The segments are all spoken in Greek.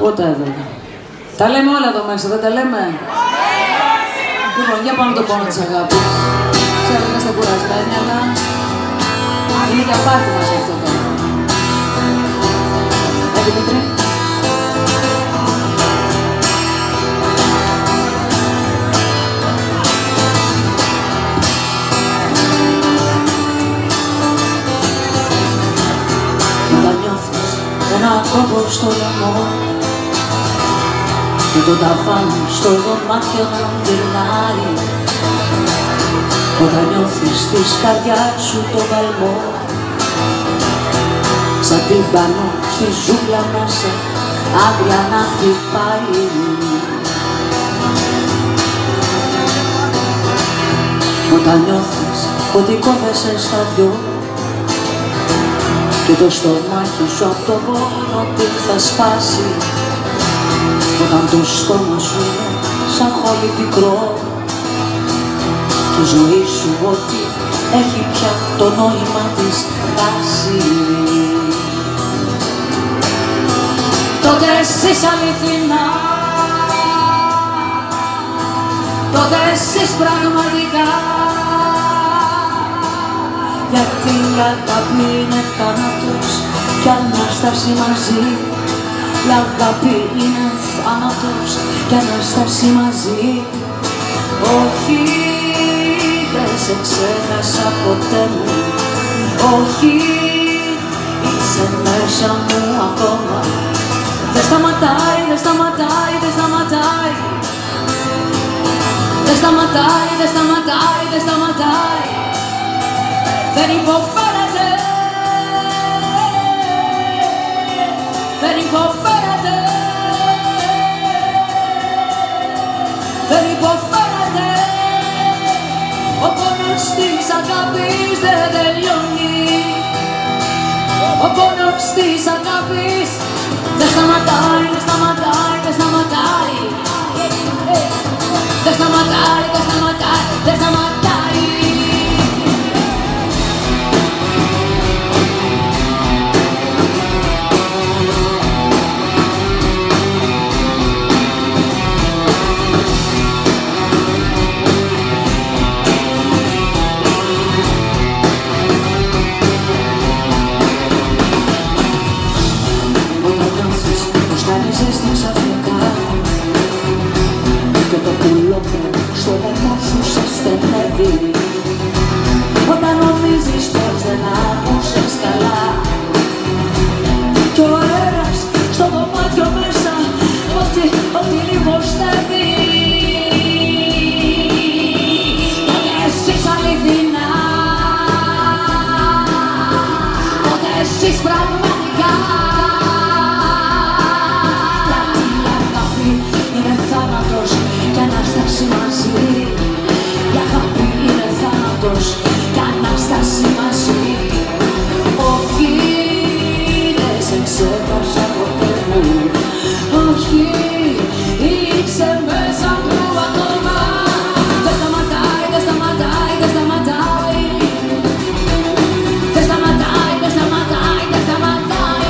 Whatever. Τα λέμε όλα εδώ μέσα, δεν τα λέμε. Λοιπόν, για πάμε το πόνο της αγάπης. Ξέρω ότι είμαστε κουρασμένοι, αλλά είναι για πάρτι μας αυτό τώρα. Δημήτρη. Όταν νιώθεις ένα κόμπο στο λαιμό και το ταβάνι στο δωμάτιο να γυρνάει, όταν νιώθεις της καρδιάς σου το παλμό σαν τύμπανο στη ζούγκλα μέσα άγρια να χτυπάει, όταν νιώθεις ότι κόβεσαι στα δυο και το στομάχι σου απ' το πόνο τι θα σπάσει, όταν το στόμα σου είναι σαν χόλι πικρό και η ζωή σου ότι έχει πια το νόημα της χάσει, τότε ζεις αληθινά, τότε ζεις πραγματικά, γιατί η αγάπη είναι θάνατος κι Ανάσταση μαζί. Η αγάπη είναι θάνατος κι Ανάσταση μαζί. Όχι, δεν σε ξέχασα ποτέ μου, όχι, είσαι μέσα μου ακόμα. Δεν σταματάει, δεν σταματάει, δεν σταματάει, δεν σταματάει, δεν σταματάει, δεν σταματάει, δεν υποφέρεται, δεν υποφέρεται, δεν υποφέρεται. Ο πόνος της αγάπης δεν τελειώνει, ο πόνος της αγάπης δεν σταματάει, δεν σταματάει, δεν σταματάει, δεν σταματάει, δεν σταματάει, δεν σταματάει. Και το πουλόφερ στο λαιμό σου σε στενεύει, όταν νομίζεις πως δεν άκουσες καλά κι ο αέρας στο δωμάτιο μέσα ότι λιποστεύει, τότε ζεις αληθινά, τότε ζεις πραγματικά, κι Ανάσταση μαζί. Η αγάπη είναι θάνατος κι Ανάσταση μαζί. Όχι, δεν σε ξέχασα ποτέ μου, όχι, είσαι μέσα μου ακόμα. Δεν σταματάει, δεν σταματάει, δεν σταματάει, δεν σταματάει, δεν σταματάει, δεν σταματάει.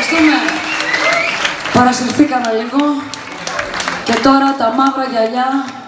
Παρασυρθήκαμε λίγο και τώρα τα μαύρα γυαλιά